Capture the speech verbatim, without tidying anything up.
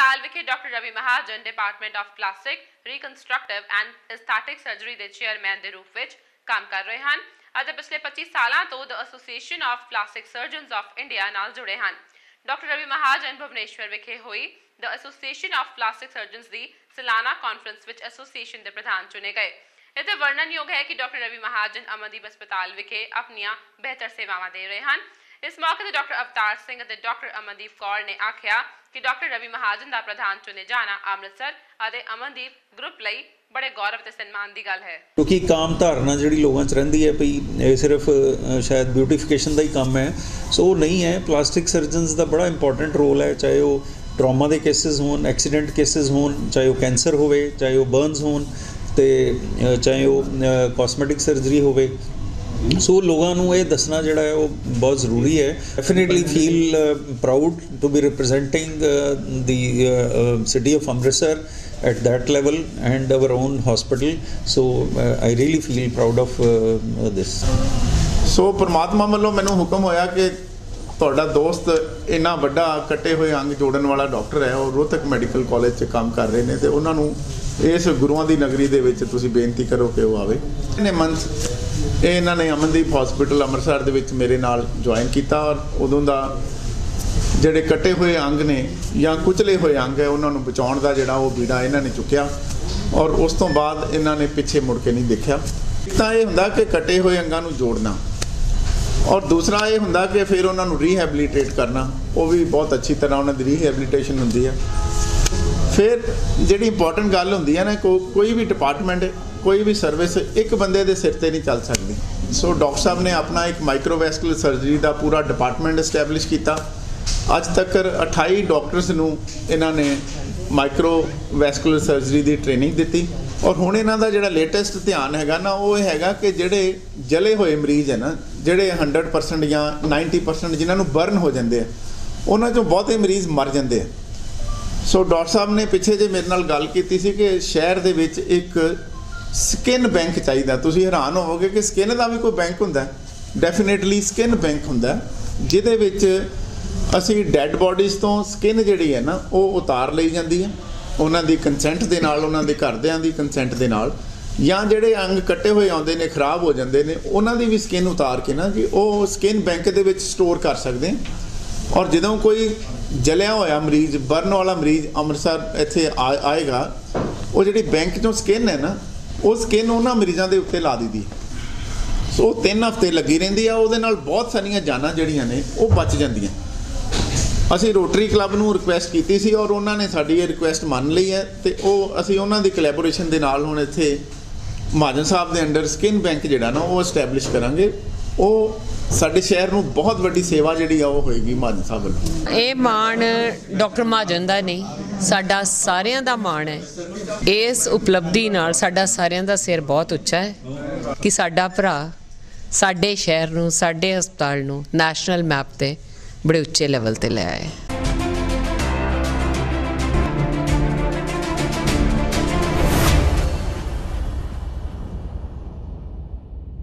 ਹਸਪਤਾਲ ਵਿਖੇ doctor Ravi Mahajan department of plastic reconstructive and aesthetic surgery ਦੇ ਚੇਅਰਮੈਨ ਦੇ ਰੂਪ ਵਿੱਚ ਕੰਮ ਕਰ ਰਹੇ ਹਨ ਅਤੇ ਪਿਛਲੇ ਪੱਚੀ ਸਾਲਾਂ ਤੋਂ the association of plastic surgeons of India ਨਾਲ ਜੁੜੇ ਹਨ। ਡਾਕਟਰ ਰਵੀ ਮਹਾਜਨ ਭੁਵਨੇਸ਼ਵਰ ਵਿਖੇ ਹੋਈ the association of plastic surgeons ਦੀ ਸਾਲਾਨਾ ਕਾਨਫਰੰਸ ਵਿੱਚ ਐਸੋਸੀਏਸ਼ਨ ਦੇ ਪ੍ਰਧਾਨ ਚੁਣੇ ਗਏ। इसे वर्णनयोग है कि डॉक्टर रवि महाजन अमनदीप अस्पताल विखे अपनिया बेहतर सेवावां दे रहे हैं। इस मौके पर डॉक्टर अवतार सिंह और डॉक्टर अमनदीप कौर ने आख्या कि डॉक्टर रवि महाजन का प्रधान चुने जाना अमृतसर और अमनदीप ग्रुप लई बड़े गौरव ते सन्मान की गल है, क्योंकि काम धारणा जिहड़ी लोगों च रहिंदी है भई ये सिर्फ शायद ब्यूटिफिकेशन का ही काम है, सो नहीं है। प्लास्टिक सर्जनस का बड़ा इंपॉर्टेंट रोल है, चाहे वो ट्रॉमा के केसिस होन, एक्सीडेंट केसिस होन, चाहे वो कैंसर होवे, चाहे वो बर्नस होन, तो चाहे वो कॉस्मेटिक सर्जरी होवे। सो लोगों को ये दसना जोड़ा है वो बहुत ज़रूरी है। Definitely feel proud to be representing the city of Amritsar at that level and our own hospital, so uh, I really feel proud of uh, this. So परमात्मा वालों मैनू हुक्म होया कि ਤੁਹਾਡਾ ਦੋਸਤ ਇੰਨਾ ਵੱਡਾ ਕੱਟੇ ਹੋਏ ਅੰਗ ਜੋੜਨ ਵਾਲਾ ਡਾਕਟਰ ਹੈ, ਉਹ ਰੋਹਤਕ ਮੈਡੀਕਲ ਕਾਲਜ 'ਚ ਕੰਮ ਕਰ ਰਹੇ ਨੇ, ਤੇ ਉਹਨਾਂ ਨੂੰ ਇਸ ਗੁਰੂਆਂ ਦੀ ਨਗਰੀ ਦੇ ਵਿੱਚ ਤੁਸੀਂ ਬੇਨਤੀ ਕਰੋ ਕਿ ਉਹ ਆਵੇ। ਇਹਨੇ ਮੰਥ ਇਹ ਇਹਨਾਂ ਨੇ ਅਮਨਦੀਪ ਹਸਪੀਟਲ ਅੰਮ੍ਰਿਤਸਰ ਦੇ ਵਿੱਚ ਮੇਰੇ ਨਾਲ ਜੁਆਇਨ ਕੀਤਾ, ਔਰ ਉਦੋਂ ਦਾ ਜਿਹੜੇ ਕੱਟੇ ਹੋਏ ਅੰਗ ਨੇ ਜਾਂ ਕੁਚਲੇ ਹੋਏ ਅੰਗ ਹੈ ਉਹਨਾਂ ਨੂੰ ਬਚਾਉਣ ਦਾ ਜਿਹੜਾ ਉਹ ਬੀੜਾ ਇਹਨਾਂ ਨੇ ਚੁੱਕਿਆ, ਔਰ ਉਸ ਤੋਂ ਬਾਅਦ ਇਹਨਾਂ ਨੇ ਪਿੱਛੇ ਮੁੜ ਕੇ ਨਹੀਂ ਦੇਖਿਆ। ਇੱਕ ਤਾਂ ਇਹ ਹੁੰਦਾ ਕਿ ਕੱਟੇ ਹੋਏ ਅੰਗਾਂ ਨੂੰ ਜੋੜਨਾ, और दूसरा ये होंदा कि फिर उन्होंने रीहैबिलिटेट करना, वो भी बहुत अच्छी तरह उन्होंने रीहैबिलिटेशन होंदी है। फिर जिहड़ी इंपॉर्टेंट गल होंदी है ना, को कोई भी डिपार्टमेंट कोई भी सर्विस एक बंदे दे सिर ते नहीं चल सकती। सो डॉक्टर साहब ने अपना एक माइक्रोवैस्कुलर सर्जरी का पूरा डिपार्टमेंट एस्टैबलिश किया। अज तक अठाई डॉक्टर्स नूं इन्हां ने माइक्रोवैस्कुलर सर्जरी की ट्रेनिंग दी, और हुण इन्हां दा जिहड़ा लेटेस्ट ध्यान हैगा ना वो हैगा कि जिहड़े जले होए मरीज़ है ना, जिहड़े हंड्रड परसेंट या नाइनटी परसेंट जिन्हां नूं बर्न हो जाते हैं, उन्हां चों बहुते मरीज़ मर जाते हैं। सो डॉक्टर साहब ने पिछे जे मेरे नाल गल कीती सी कि शहर दे विच एक स्किन बैंक चाहिए। तुसीं हैरान होवोगे कि स्किन का भी कोई बैंक हुंदा है। डेफिनेटली स्किन बैंक हुंदा है जिहदे विच असीं डैड बॉडीज़ तो स्किन जिहड़ी है ना वो उतार लई जाती है, उन्हां दी कंसेंट दे नाल, उन्हां दे घरदिआं दी कंसेंट दे नाल, ਜਾਂ ਜਿਹੜੇ ਅੰਗ ਕੱਟੇ ਹੋਏ ਆਉਂਦੇ ਨੇ ਖਰਾਬ ਹੋ ਜਾਂਦੇ ਨੇ ਉਹਨਾਂ ਦੀ ਵੀ ਸਕਿਨ ਉਤਾਰ ਕੇ ਨਾ ਜੀ ਉਹ ਸਕਿਨ ਬੈਂਕ ਦੇ ਵਿੱਚ ਸਟੋਰ ਕਰ ਸਕਦੇ ਹਾਂ। ਔਰ ਜਦੋਂ ਕੋਈ ਜਲਿਆ ਹੋਇਆ ਮਰੀਜ਼, ਬਰਨ ਵਾਲਾ ਮਰੀਜ਼ ਅੰਮ੍ਰਿਤਸਰ ਇੱਥੇ ਆਏਗਾ, ਉਹ ਜਿਹੜੀ ਬੈਂਕ ਚੋਂ ਸਕਿਨ ਹੈ ਨਾ ਉਹ ਸਕਿਨ ਉਹਨਾਂ ਮਰੀਜ਼ਾਂ ਦੇ ਉੱਤੇ ਲਾ ਦਿੱਤੀ। ਸੋ ਤਿੰਨ ਹਫ਼ਤੇ ਲੱਗੀ ਰਹਿੰਦੀ ਆ, ਉਹਦੇ ਨਾਲ ਬਹੁਤ ਸਾਰੀਆਂ ਜਾਨਾਂ ਜਿਹੜੀਆਂ ਨੇ ਉਹ ਬਚ ਜਾਂਦੀਆਂ। ਅਸੀਂ ਰੋਟਰੀ ਕਲੱਬ ਨੂੰ ਰਿਕੁਐਸਟ ਕੀਤੀ ਸੀ ਔਰ ਉਹਨਾਂ ਨੇ ਸਾਡੀ ਇਹ ਰਿਕੁਐਸਟ ਮੰਨ ਲਈ ਹੈ, ਤੇ ਉਹ ਅਸੀਂ ਉਹਨਾਂ ਦੀ ਕੋਲੈਬੋਰੇਸ਼ਨ ਦੇ ਨਾਲ ਹੁਣ ਇੱਥੇ महाजन साहब के अंडर स्किन बैंक जिहड़ा ना वो एस्टैबलिश करांगे। वो साडे शहर नूं बहुत वड्डी सेवा जिहड़ी आ वो होएगी महाजन साहब वल्लों। ये मान डॉक्टर महाजन दा नहीं, साडा सारियां दा मान है। इस उपलब्धि नाल साडा सारियां दा सिर बहुत उच्चा है कि साडा भरा साडे शहर नूं, साडे हस्पताल नूं नैशनल मैप ते बड़े उच्चे लैवल ते ले आए।